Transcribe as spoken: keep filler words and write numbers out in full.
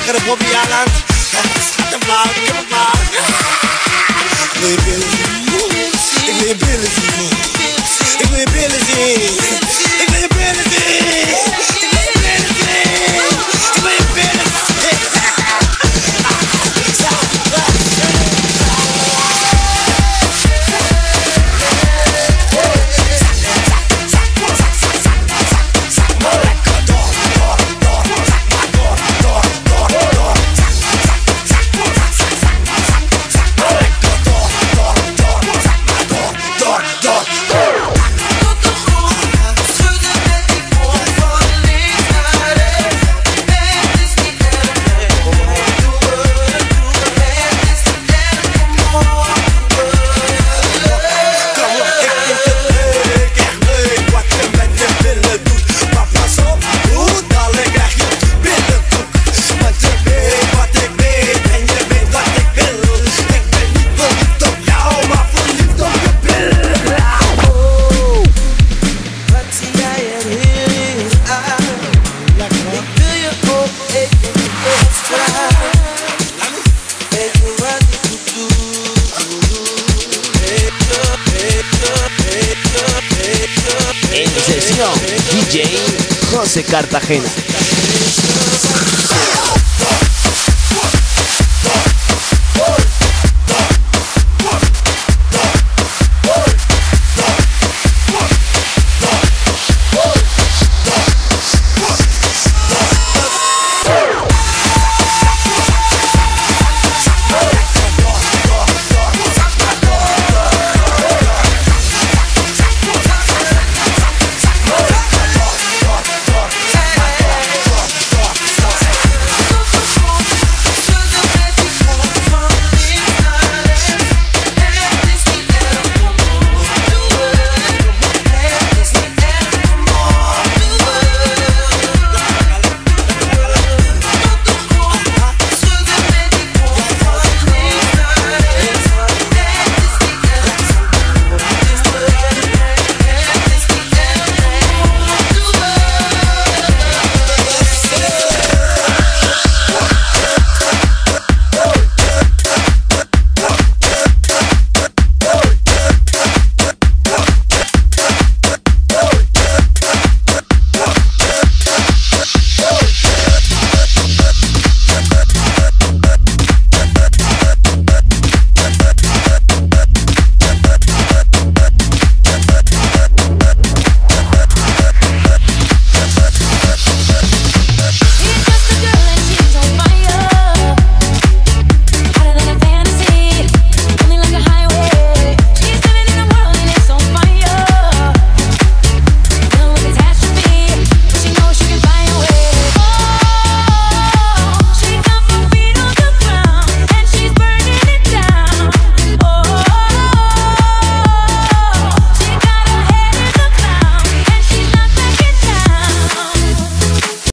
lekkere Bobby Aland. Schat hem blauw, ik heb hem blauw. Ik wil je billen zien. Ik wil je billen zien. Ik wil je billen zien. Ik wil je billen zien. Ik wil je billen zien. Ik wil je billen zien. En sesión, D J José Cartagena.